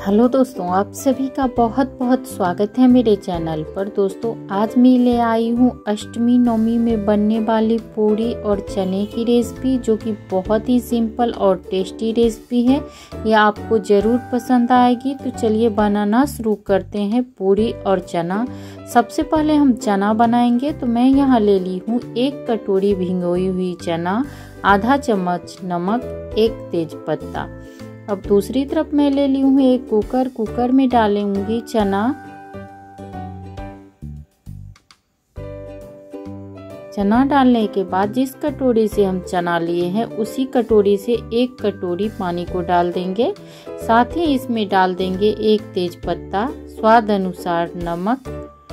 Hello दोस्तों, आप सभी का बहुत बहुत स्वागत है मेरे चैनल पर। दोस्तों, आज मैं ले आई हूँ अष्टमी नवमी में बनने वाली पूरी और चने की रेसिपी, जो कि बहुत ही सिंपल और टेस्टी रेसिपी है। यह आपको ज़रूर पसंद आएगी। तो चलिए बनाना शुरू करते हैं पूरी और चना। सबसे पहले हम चना बनाएंगे। तो मैं यहाँ ले ली हूँ 1 कटोरी भिगोई हुई चना, आधा चम्मच नमक, 1 तेज पत्ता। अब दूसरी तरफ मैं ले ली हूँ एक कुकर में डालूंगी चना डालने के बाद जिस कटोरी से हम चना लिए हैं उसी कटोरी से 1 कटोरी पानी को डाल देंगे। साथ ही इसमें डाल देंगे 1 तेज पत्ता, स्वाद अनुसार नमक,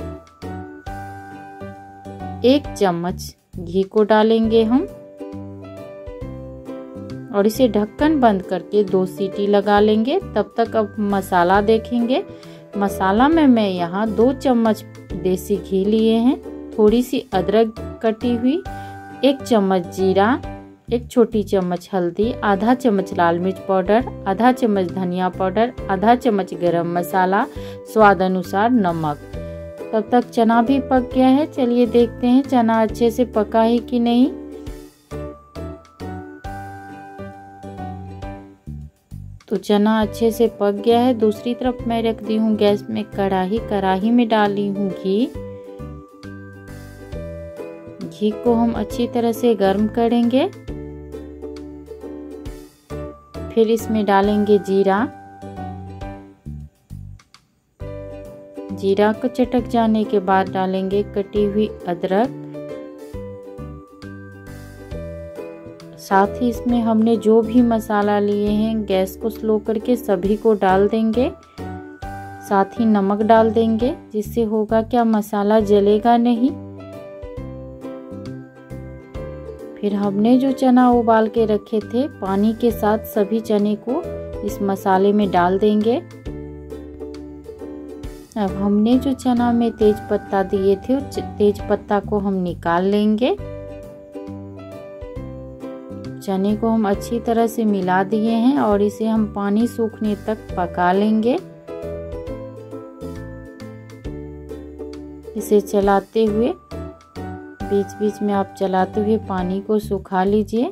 1 चम्मच घी को डालेंगे हम और इसे ढक्कन बंद करके 2 सीटी लगा लेंगे। तब तक अब मसाला देखेंगे। मसाला में मैं यहाँ 2 चम्मच देसी घी लिए हैं, थोड़ी सी अदरक कटी हुई, 1 चम्मच जीरा, 1 छोटी चम्मच हल्दी, आधा चम्मच लाल मिर्च पाउडर, आधा चम्मच धनिया पाउडर, आधा चम्मच गरम मसाला, स्वाद अनुसार नमक। तब तक चना भी पक गया है। चलिए देखते हैं चना अच्छे से पका है कि नहीं। तो चना अच्छे से पक गया है। दूसरी तरफ मैं रख दी हूँ गैस में कढ़ाई में डाली हूँ घी को हम अच्छी तरह से गर्म करेंगे। फिर इसमें डालेंगे जीरा को चटक जाने के बाद डालेंगे कटी हुई अदरक। साथ ही इसमें हमने जो भी मसाला लिए हैं गैस को स्लो करके सभी को डाल देंगे। साथ ही नमक डाल देंगे, जिससे होगा क्या, मसाला जलेगा नहीं। फिर हमने जो चना उबाल के रखे थे पानी के साथ सभी चने को इस मसाले में डाल देंगे। अब हमने जो चना में तेज पत्ता दिए थे उस तेज पत्ता को हम निकाल लेंगे। चने को हम अच्छी तरह से मिला दिए हैं और इसे हम पानी सूखने तक पका लेंगे। इसे चलाते हुए बीच बीच में आप चलाते हुए पानी को सुखा लीजिए।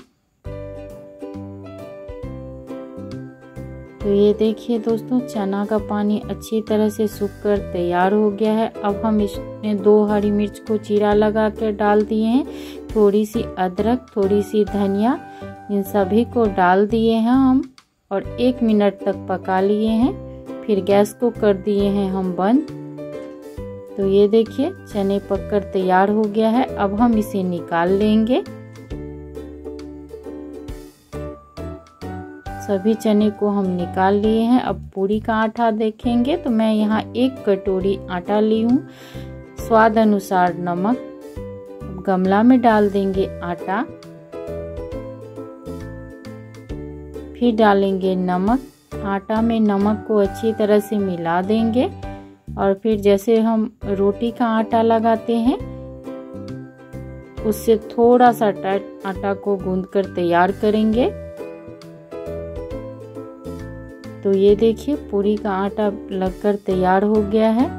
तो ये देखिए दोस्तों, चना का पानी अच्छी तरह से सूख कर तैयार हो गया है। अब हम इसमें 2 हरी मिर्च को चीरा लगा कर डाल दिए हैं, थोड़ी सी अदरक, थोड़ी सी धनिया, इन सभी को डाल दिए हैं हम और 1 मिनट तक पका लिए हैं। फिर गैस को कर दिए हैं हम बंद। तो ये देखिए चने पककर तैयार हो गया है। अब हम इसे निकाल लेंगे। सभी चने को हम निकाल लिए हैं। अब पूरी का आटा देखेंगे। तो मैं यहाँ 1 कटोरी आटा ली हूँ, स्वाद अनुसार नमक। गमला में डाल देंगे आटा, फिर डालेंगे नमक। आटा में नमक को अच्छी तरह से मिला देंगे और फिर जैसे हम रोटी का आटा लगाते हैं उससे थोड़ा सा टाइट आटा को गूंद कर तैयार करेंगे। तो ये देखिए पूरी का आटा लगकर तैयार हो गया है।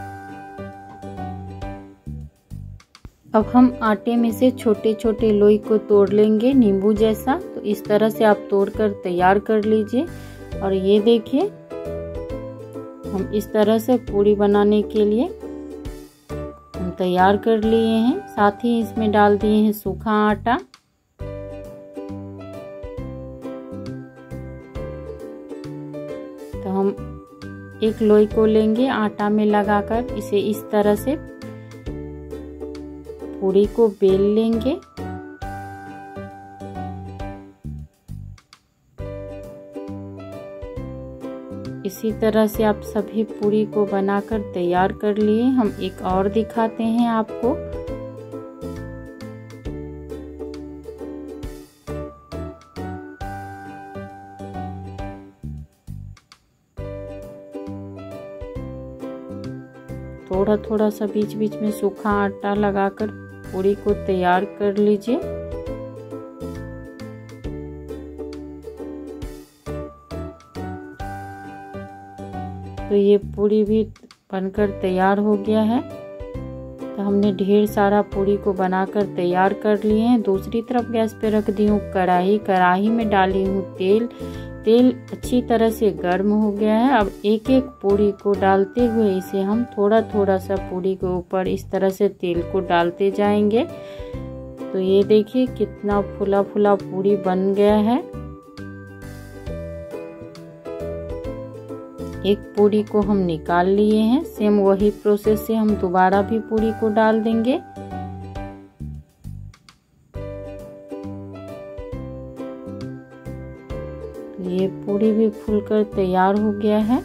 अब हम आटे में से छोटे छोटे लोई को तोड़ लेंगे, नींबू जैसा। तो इस तरह से आप तोड़कर तैयार कर लीजिए। और ये देखिए हम इस तरह से पूरी बनाने के लिए हम तैयार कर लिए हैं। साथ ही इसमें डाल दिए हैं सूखा आटा। तो हम एक लोई को लेंगे, आटा में लगाकर इसे इस तरह से पूरी को बेल लेंगे। इसी तरह से आप सभी पूरी को बनाकर तैयार कर लिए। हम एक और दिखाते हैं आपको। थोड़ा थोड़ा सा बीच बीच में सूखा आटा लगाकर पूरी को तैयार कर लीजिए। तो ये पूरी भी बनकर तैयार हो गया है। तो हमने ढेर सारा पूरी को बनाकर तैयार कर लिए हैं। दूसरी तरफ गैस पे रख दी हूँ कढ़ाई। कढ़ाई में डाली हूँ तेल। तेल अच्छी तरह से गर्म हो गया है। अब एक एक पूरी को डालते हुए इसे हम थोड़ा थोड़ा सा पूरी के ऊपर इस तरह से तेल को डालते जाएंगे। तो ये देखिए कितना फुला फुला पूरी बन गया है। एक पूरी को हम निकाल लिए हैं। सेम वही प्रोसेस से हम दोबारा भी पूरी को डाल देंगे। ये पूरी भी फूलकर तैयार हो गया है।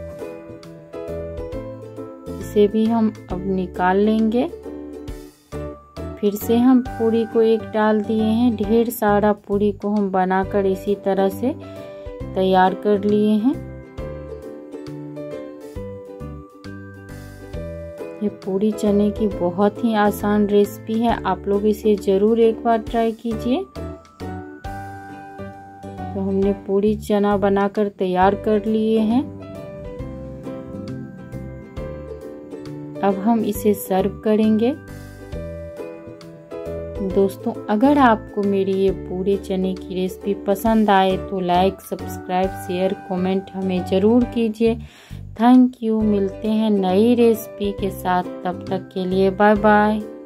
इसे भी हम अब निकाल लेंगे। फिर से हम पूरी को एक डाल दिए हैं। ढेर सारा पूरी को हम बनाकर इसी तरह से तैयार कर लिए हैं। ये पूरी चने की बहुत ही आसान रेसिपी है। आप लोग इसे जरूर एक बार ट्राई कीजिए। तो हमने पूरी चना बनाकर तैयार कर लिए हैं। अब हम इसे सर्व करेंगे। दोस्तों, अगर आपको मेरी ये पूरे चने की रेसिपी पसंद आए तो लाइक, सब्सक्राइब, शेयर, कमेंट हमें ज़रूर कीजिए। Thank you. मिलते हैं नई रेसिपी के साथ। तब तक के लिए बाय बाय।